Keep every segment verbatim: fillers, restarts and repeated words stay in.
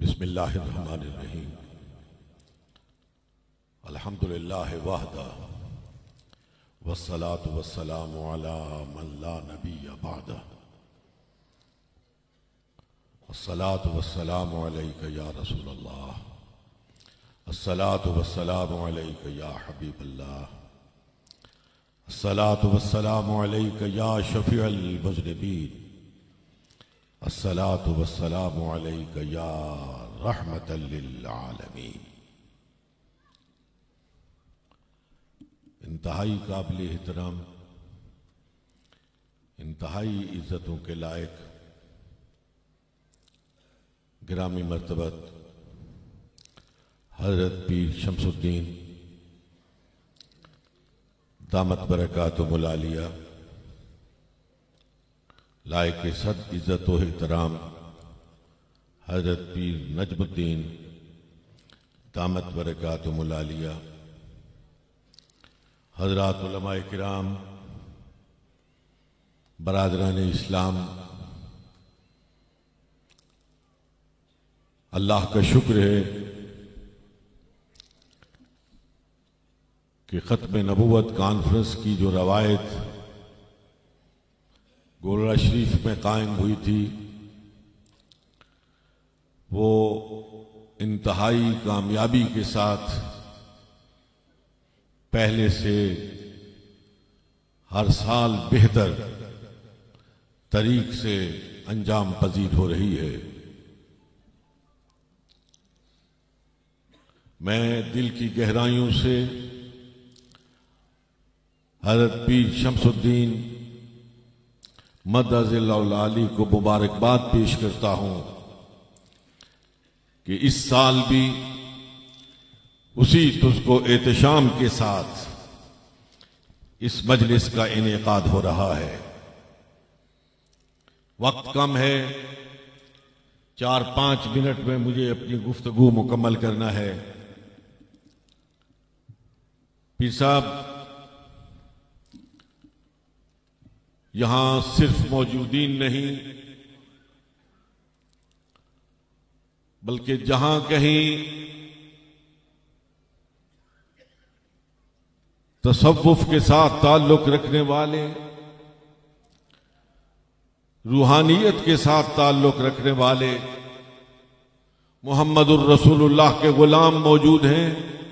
बिस्मिल्लाहिर्रहमानिर्रहीम। अल्हम्दुलिल्लाहि वहदा वस्सलातु वस्सलामु अला मन ला नबिय्य बअदा। अस्सलातु वस्सलामु अलैका या रसूलल्लाह, अस्सलातु वस्सलामु अलैका या हबीबल्लाह, अस्सलातु वस्सलामु अलैका या शफीअल मुज़निबीन, अस्सलातु वस्सलामु अलैका या रहमतल लिल आलमीन। इंतहाई काबिल एहतराम, इंतहाई इज्जतों के लायक गिरामी मर्तबत हजरत पीर शमसुद्दीन दामत बरकातुहुल आलिया, लायक सद इज्जत व एहतराम हजरत पीर नजमुद्दीन दामत बरकातुहुल आलिया, हजरात उलमाए किराम, बरादरान इस्लाम, अल्लाह का शुक्र है कि ख़त्म नबूवत कॉन्फ्रेंस की जो रवायत गोलरा शरीफ में कायम हुई थी वो इंतहाई कामयाबी के साथ पहले से हर साल बेहतर तरीक से अंजाम पजीर हो रही है। मैं दिल की गहराइयों से हज़रत पीर शमसुद्दीन मद्दज़िल्लाहुल आली को मुबारकबाद पेश करता हूं कि इस साल भी उसी तुझको एहतशाम के साथ इस मजलिस का इनेकाद हो रहा है। वक्त कम है, चार पांच मिनट में मुझे अपनी गुफ्तगू मुकम्मल करना है। पीर साहब, यहां सिर्फ मौजूदीन नहीं बल्कि जहां कहीं तसव्वुफ के साथ ताल्लुक रखने वाले, रूहानियत के साथ ताल्लुक रखने वाले मुहम्मदुर रसूलुल्लाह के गुलाम मौजूद हैं,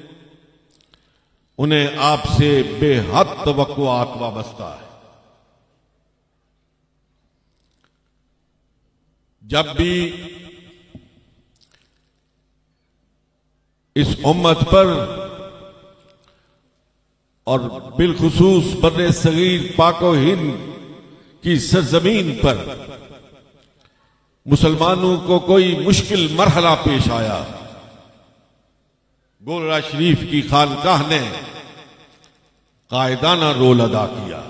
उन्हें आपसे बेहद तवक्कुआत वाबस्ता है। जब भी इस उम्मत पर और बिलखुसूस बर्रे सगीर पाको हिंद की सरजमीन पर मुसलमानों को कोई मुश्किल मरहला पेश आया, गोलरा शरीफ की खानकाह ने कायदाना रोल अदा किया।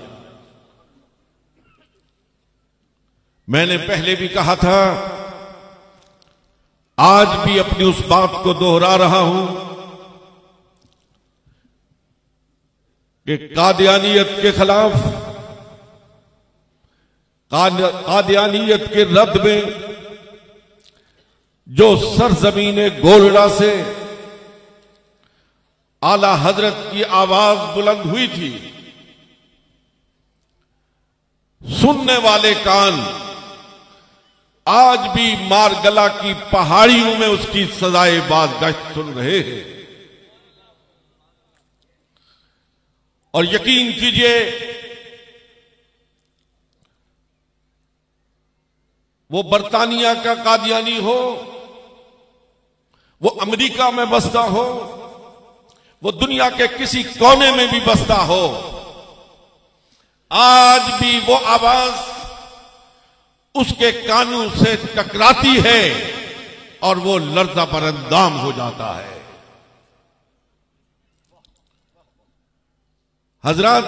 मैंने पहले भी कहा था, आज भी अपनी उस बात को दोहरा रहा हूं कि कादियानियत के खिलाफ, कादियानियत के रद्द में जो सरजमीन गोलरा से आला हजरत की आवाज बुलंद हुई थी, सुनने वाले कान आज भी मारगला की पहाड़ियों में उसकी सजाए बाज़गश्त सुन रहे हैं। और यकीन कीजिए, वो बरतानिया का कादियानी हो, वो अमेरिका में बसता हो, वो दुनिया के किसी कोने में भी बसता हो, आज भी वो आवाज उसके कानों से टकराती है और वो लर्ज़ा बरअंदाम हो जाता है। हजरत,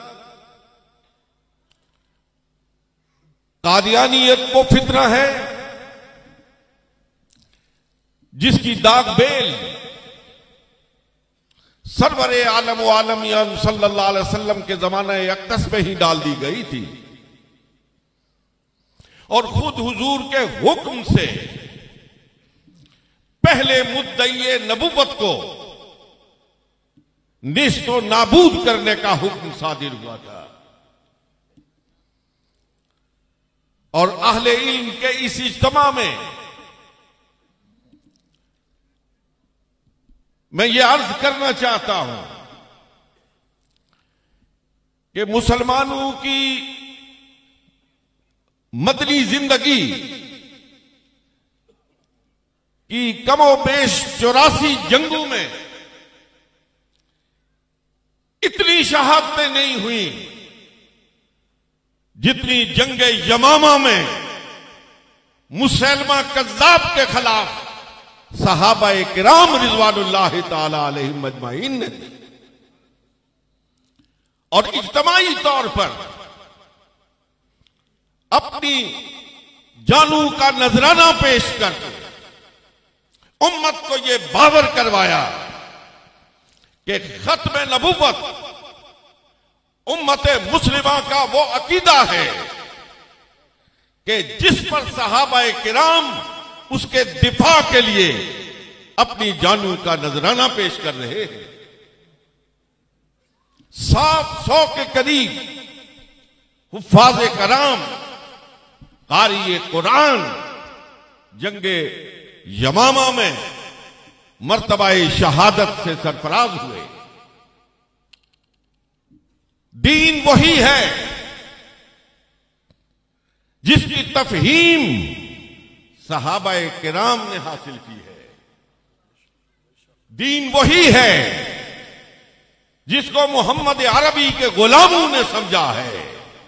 कादियानियत वो फितना है जिसकी दाग बेल सरवरे आलम व आलमियन सल्लल्लाहु अलैहि वसल्लम के जमाने अक्तस में ही डाल दी गई थी और खुद हुजूर के हुक्म से पहले मुद्दई नबुव्वत को निस्तो नाबूद करने का हुक्म सादिर हुआ था। और अहले इल्म के इस इज्तिमा में मैं ये अर्ज करना चाहता हूं कि मुसलमानों की मदनी जिंदगी की कमोबेश चौरासी जंगों में इतनी शहादतें नहीं हुई जितनी जंग यमामा में मुसलमा कज़्ज़ाब के खिलाफ सहाबा किराम रिज़वानुल्लाह ताला अलैहिम अजमाइन ने। और इज्तिमाई तौर पर अपनी जानू का नजराना पेश करके उम्मत को यह बावर करवाया कि खत्म नबुव्वत उम्मत मुस्लिमा का वो अकीदा है कि जिस पर सहाबा किराम उसके दिफा के लिए अपनी जानू का नजराना पेश कर रहे हैं। सात सौ के करीब हुफ्फाज़े कराम कारी कुरान जंगे यमामा में मर्तबाए शहादत से सरफराज हुए। दीन वही है जिसकी तफहीम सहाबाए किराम ने हासिल की है। दीन वही है जिसको मोहम्मद अरबी के गुलामों ने समझा है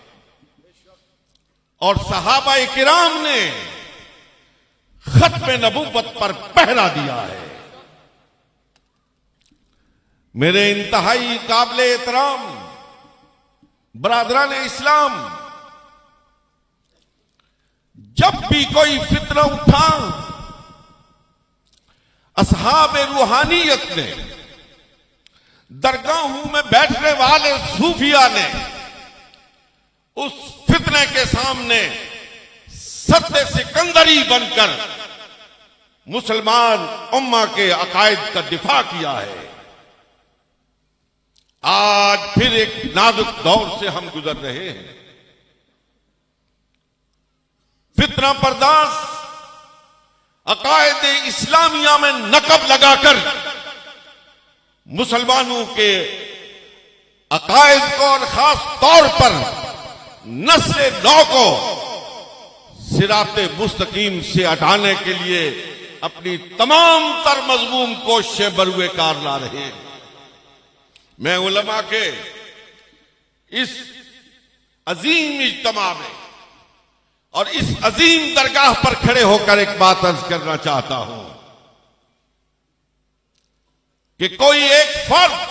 और सहाबाए किराम ने खत्म नबुव्वत पर पहरा दिया है। मेरे इंतहाई काबिल एहतराम बरादरान इस्लाम, जब भी कोई फितना उठा असहाब रूहानियत ने, दरगाहों में बैठने वाले सूफिया ने उस फितने के सामने सत्य सिकंदरी बनकर मुसलमान उम्मा के अकायद का दिफा किया है। आज फिर एक नाजुक दौर से हम गुजर रहे हैं। फितना पर्दास अकायद इस्लामिया में नकब लगाकर मुसलमानों के अकायद को और खास तौर पर नस्ल नौ को सिराते मुस्तकीम से हटाने के लिए अपनी तमाम तर मजमूम कोशिशें बरुए कार ला रहे हैं। मैं उलमा के इस अजीम इज्तिमा में और इस अजीम दरगाह पर खड़े होकर एक बात अर्ज करना चाहता हूं कि कोई एक फर्द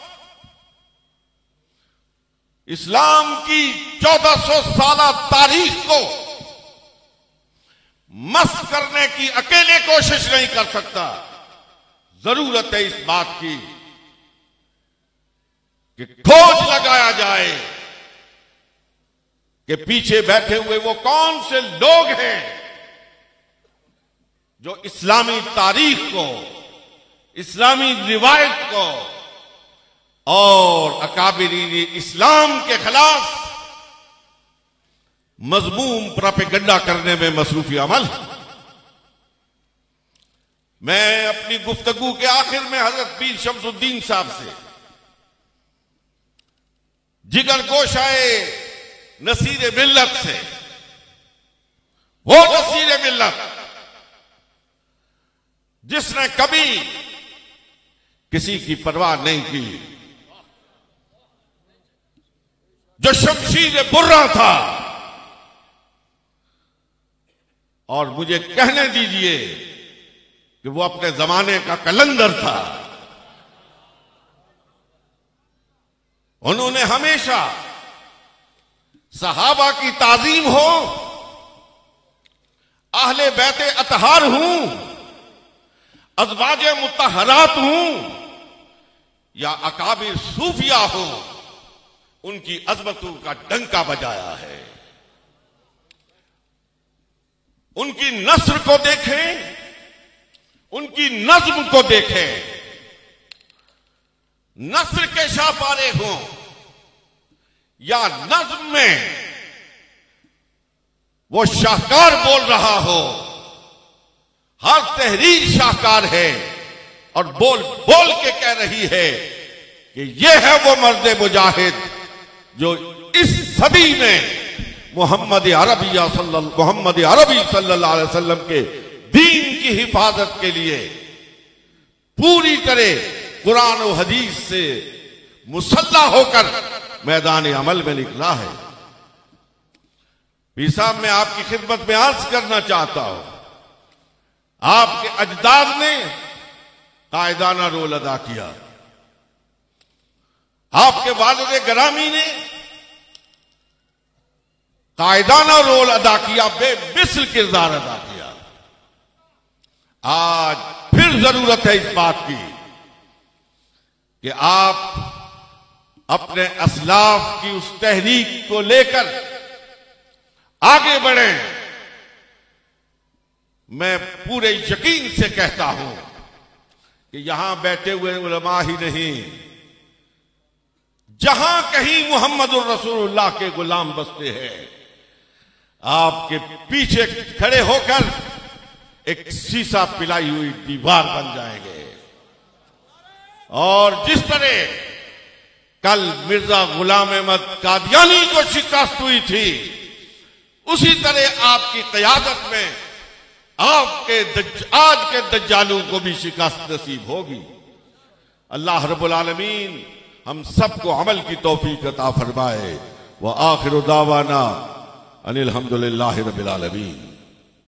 इस्लाम की चौदह सौ साल तारीख को मस्क करने की अकेले कोशिश नहीं कर सकता। जरूरत है इस बात की कि खोज लगाया जाए कि पीछे बैठे हुए वो कौन से लोग हैं जो इस्लामी तारीख को, इस्लामी रिवायत को और अकाबिरीन इस्लाम के खिलाफ मजमूम प्रोपेगेंडा करने में मसरूफी अमल। मैं अपनी गुफ्तगू के आखिर में हजरत पीर शमसुद्दीन साहब से जिगर गोशाए नसीर मिल्लत से, वो नसीर मिल्लत जिसने कभी किसी की परवाह नहीं की, जो शमशीर बुर्रा था, और मुझे कहने दीजिए कि वो अपने जमाने का कलंदर था। उन्होंने हमेशा सहाबा की ताजीम हो, अहले बैते अतहार हूं, अज़वाजे मुतहरात हूं या अकाबिर सूफिया हो, उनकी अजमतों का डंका बजाया है। उनकी नस्र को देखें, उनकी नज्म को देखें, नस्र के शाहपारे हों या नज्म में वो शाहकार बोल रहा हो, हर तहरीर शाहकार है और बोल बोल के कह रही है कि ये है वो मर्द मुजाहिद जो इस सदी में मोहम्मद अरबी मोहम्मद अरबी सल्लल्लाहु अलैहि वसल्लम के दीन की हिफाजत के लिए पूरी तरह कुरान और हदीस से मुसल्लह होकर मैदान अमल में निकला है। पीर साहब, मैं आपकी खिदमत में अर्ज करना चाहता हूं, आपके अजदाद ने कायदाना रोल अदा किया, आपके वालिद गरामी ने कायदाना रोल अदा किया, बेमिसल किरदार अदा किया। आज फिर जरूरत है इस बात की कि आप अपने असलाफ की उस तहरीक को लेकर आगे बढ़ें। मैं पूरे यकीन से कहता हूं कि यहां बैठे हुए उलमा ही नहीं, जहां कहीं मुहम्मदुर रसूलुल्लाह के गुलाम बसते हैं, आपके पीछे खड़े होकर एक शीशा पिलाई हुई दीवार बन जाएंगे। और जिस तरह कल मिर्जा गुलाम अहमद कादियानी को शिकस्त हुई थी, उसी तरह आपकी क़यादत में आपके दज, आज के दज्जालों को भी शिकस्त नसीब होगी। अल्लाह रब्बुल आलमीन हम सबको अमल की तौफीक अता फरमाए। व आखिर दावाना अनिल हम्दुलिल्लाहि रब्बिल आलमीन।